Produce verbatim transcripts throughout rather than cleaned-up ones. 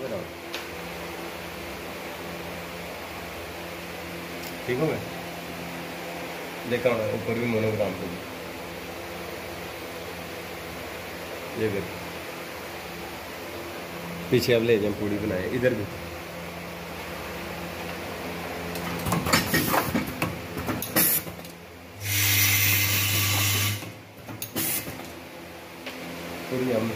ठीक हो गया। देखा होना ऊपर भी मोनोग्राम पे ये देख पीछे अब ले जाए पूड़ी बनाए इधर भी। पूरी हम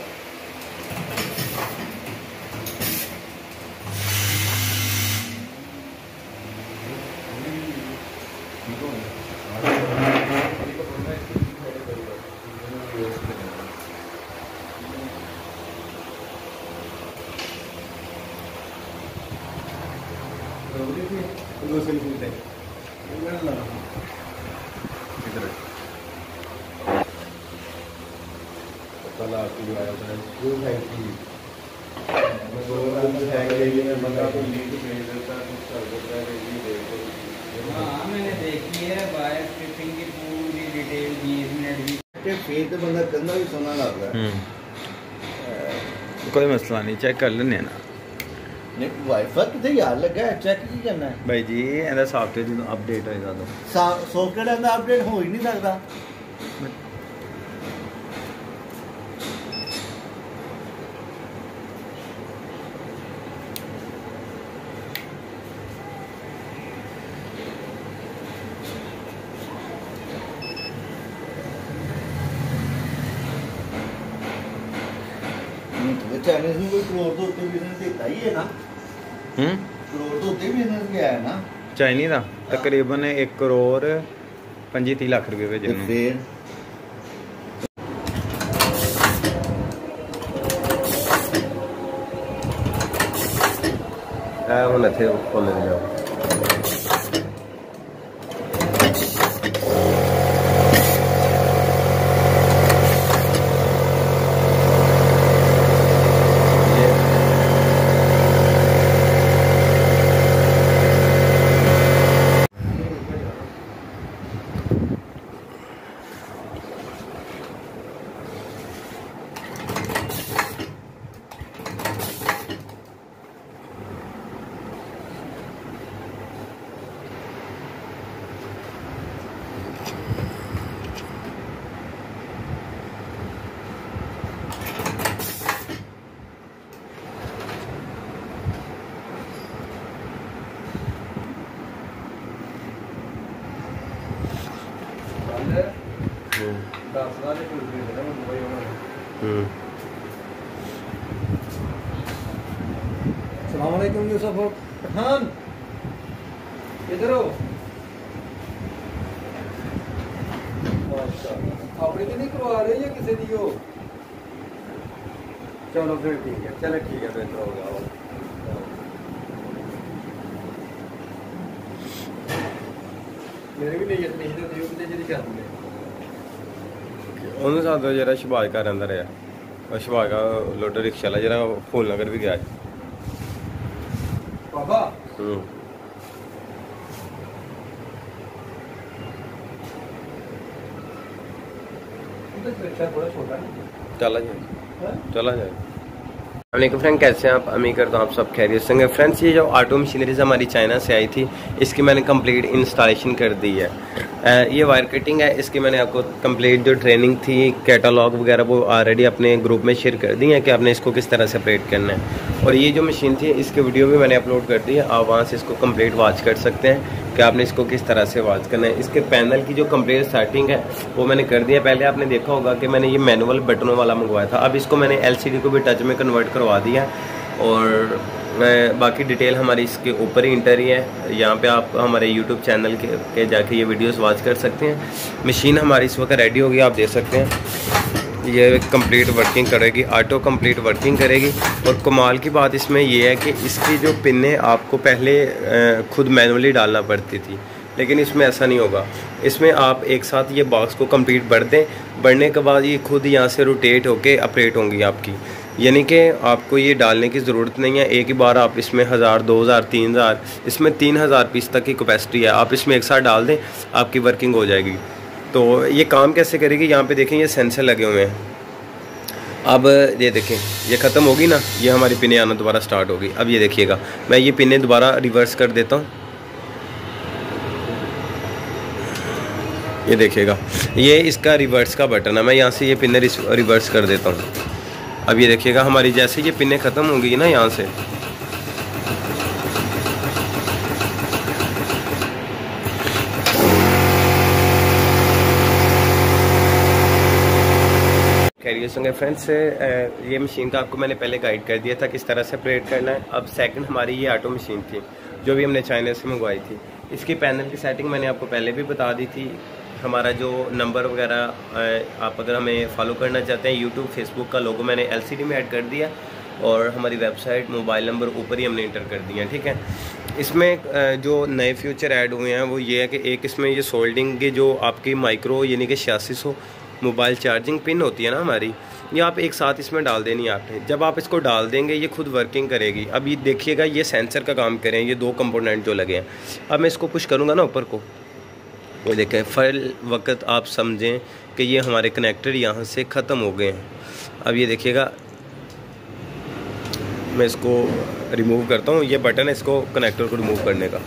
कल आपकी जो आया था वो है कि मैं दो बार है कि मैं बंदा को लिंक भेज देता है कुछ कर देता है कि ये देखो। हाँ मैंने देखी है बाय स्क्रिप्टिंग की पूरी डिटेल बीस मिनट की के फेस पे बंदा कंधा भी सोना लग रहा है। कोई मसला नहीं चेक कर लेने ना। नहीं वाईफाई कितने यार लगा है चेक ही करना है भाई जी ਇਹਦਾ ਸੌਫਟਵੇਅਰ ਜਦੋਂ ਅਪਡੇਟ ਹੋਏਗਾ ਤਾਂ ਸੌਫਟਵੇਅਰ ਦਾ ਅਪਡੇਟ ਹੋ ਹੀ ਨਹੀਂ ਸਕਦਾ। चाइनीज में कोई करोड़ तो उत्ते बिजनेस देता ही है ना। हम्म करोड़ तो उत्ते बिजनेस गया है ना चाइनी ਦਾ ਤਕਰੀਬਨ एक करोड़ पच्चीस तीस ਲੱਖ ਰੁਪਏ ਭੇਜੇ ਨੇ। फिर ਆ ਹੁਣ ਇੱਥੇ ਖੋਲ ਦੇ ਜਾਓ। अस्सलामुअलैकुम यूसुफ पठान इधर हो। अपने तो नहीं करवा रहे या किसी दी हो। चलो फिर ठीक है चलो ठीक है बेहतर होगा। मेरे भी नहीं नहीं तो दियो कितने जी कर दूंगे ਉਹਨੂੰ ਸਾਥ ਜਿਹੜਾ ਸ਼ਬਾਜ ਘਰ ਅੰਦਰ ਆ ਉਹ ਸ਼ਬਾਜ ਦਾ ਲੋਟੋ ਰਿਕਸ਼ਾ ਵਾਲਾ ਜਿਹੜਾ ਫੂਲ ਨਗਰ ਵੀ ਗਿਆ बाबा। ਹੂੰ तो रिक्शा थोड़ा छोटा है। चला जाए चला जाए। वालेकुम फ्रेंड कैसे हैं आप। उम्मीद करता हूँ आप सब खैरियत से होंगे। फ्रेंड्स ये जो ऑटो मशीनरीज हमारी चाइना से आई थी इसकी मैंने कंप्लीट इंस्टॉलेशन कर दी है। आ, ये वायर कटिंग है इसकी मैंने आपको कंप्लीट जो ट्रेनिंग थी कैटलॉग वगैरह वो ऑलरेडी अपने ग्रुप में शेयर कर दी है कि आपने इसको किस तरह से ऑपरेट करना है। और ये जो मशीन थी इसकी वीडियो भी मैंने अपलोड कर दी है। आप वहाँ से इसको कंप्लीट वॉच कर सकते हैं कि आपने इसको किस तरह से वॉच करना है। इसके पैनल की जो कंप्लीट सेटिंग है वो मैंने कर दिया। पहले आपने देखा होगा कि मैंने ये मैनुअल बटनों वाला मंगवाया था। अब इसको मैंने एलसीडी को भी टच में कन्वर्ट करवा दिया और बाकी डिटेल हमारी इसके ऊपर ही इंटर ही है। यहाँ पे आप हमारे यूट्यूब चैनल के, के जाके ये वीडियोस वॉच कर सकते हैं। मशीन हमारी इस वक्त रेडी होगी आप देख सकते हैं। ये कंप्लीट वर्किंग करेगी ऑटो कंप्लीट वर्किंग करेगी। और कमाल की बात इसमें ये है कि इसकी जो पिनें आपको पहले खुद मैनुअली डालना पड़ती थी लेकिन इसमें ऐसा नहीं होगा। इसमें आप एक साथ ये बॉक्स को कंप्लीट भर दें, बढ़ने के बाद ये खुद यहाँ से रोटेट होके ऑपरेट होंगी आपकी। यानी कि आपको ये डालने की ज़रूरत नहीं है। एक ही बार आप इसमें हज़ार दो हज़ार तीन हज़ार इसमें तीन हज़ार पीस तक की कैपेसिटी है। आप इसमें एक साथ डाल दें आपकी वर्किंग हो जाएगी। तो ये काम कैसे करेगी यहाँ पे देखें ये सेंसर लगे हुए हैं। अब ये देखें, ये ख़त्म होगी ना, ये हमारी पिने आना दोबारा स्टार्ट होगी। अब ये देखिएगा, मैं ये पिने दोबारा रिवर्स कर देता हूँ। ये देखिएगा, ये इसका रिवर्स का बटन है। मैं यहाँ से ये पिने रिवर्स कर देता हूँ। अब ये देखिएगा, हमारी जैसे ये पिने ख़त्म होंगी ना यहाँ से, खैरियत होंगे फ्रेंड्स। ये मशीन का आपको मैंने पहले गाइड कर दिया था किस तरह से ऑपरेट करना है। अब सेकंड हमारी ये ऑटो मशीन थी जो भी हमने चाइना से मंगवाई थी। इसकी पैनल की सेटिंग मैंने आपको पहले भी बता दी थी। हमारा जो नंबर वगैरह आप अगर हमें फॉलो करना चाहते हैं, यूट्यूब फेसबुक का लोगो मैंने एलसीडी में ऐड कर दिया और हमारी वेबसाइट मोबाइल नंबर ऊपर ही हमने इंटर कर दिया, ठीक है। इसमें जो नए फ्यूचर ऐड हुए हैं वो ये है कि एक इसमें ये सोल्डिंग के जो आपकी माइक्रो यानी कि छियासी सौ मोबाइल चार्जिंग पिन होती है ना हमारी, ये आप एक साथ इसमें डाल देनी है आपने। जब आप इसको डाल देंगे ये खुद वर्किंग करेगी। अब ये देखिएगा, ये सेंसर का काम करें, ये दो कंपोनेंट जो लगे हैं। अब मैं इसको पुश करूँगा ना ऊपर को, ये देखें, फल वक्त आप समझें कि ये हमारे कनेक्टर यहाँ से ख़त्म हो गए हैं। अब ये देखिएगा, मैं इसको रिमूव करता हूँ, ये बटन है इसको कनेक्टर को रिमूव करने का।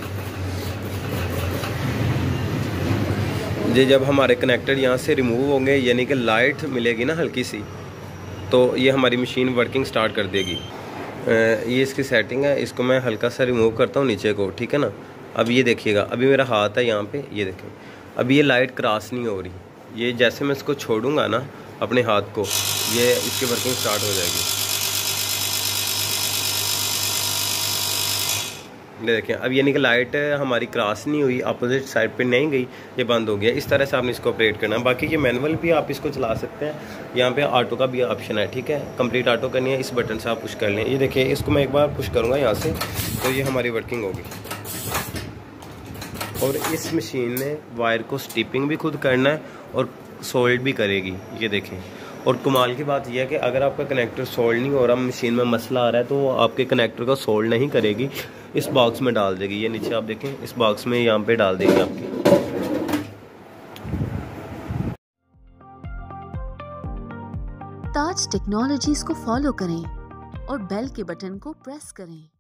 ये जब हमारे कनेक्टर यहाँ से रिमूव होंगे यानी कि लाइट मिलेगी ना हल्की सी, तो ये हमारी मशीन वर्किंग स्टार्ट कर देगी। ये इसकी सेटिंग है, इसको मैं हल्का सा रिमूव करता हूँ नीचे को, ठीक है ना। अब ये देखिएगा, अभी मेरा हाथ है यहाँ पे, ये देखें, अभी ये लाइट क्रॉस नहीं हो रही। ये जैसे मैं इसको छोड़ूंगा ना अपने हाथ को, ये इसकी वर्किंग स्टार्ट हो जाएगी। ये देखें, अब यानी कि लाइट हमारी क्रॉस नहीं हुई, अपोजिट साइड पे नहीं गई, ये बंद हो गया। इस तरह से आपने इसको ऑपरेट करना है। बाकी ये मैनुअल भी आप इसको चला सकते हैं। यहाँ पे ऑटो का भी ऑप्शन है, ठीक है। कंप्लीट ऑटो करनी है, इस बटन से आप पुश कर लें। ये देखिए, इसको मैं एक बार पुश करूँगा यहाँ से, तो ये हमारी वर्किंग होगी। और इस मशीन ने वायर को स्टिपिंग भी खुद करना है और सोल्ड भी करेगी, ये देखें। और कमाल की बात यह है कि अगर आपका कनेक्टर सोल्ड नहीं हो रहा, मशीन में मसला आ रहा है, तो वो आपके कनेक्टर को सोल्ड नहीं करेगी, इस बॉक्स में डाल देगी। ये नीचे आप देखें, इस बॉक्स में यहाँ पे डाल देगी आपकी। ताज टेक्नोलॉजीज को फॉलो करें और बेल के बटन को प्रेस करें।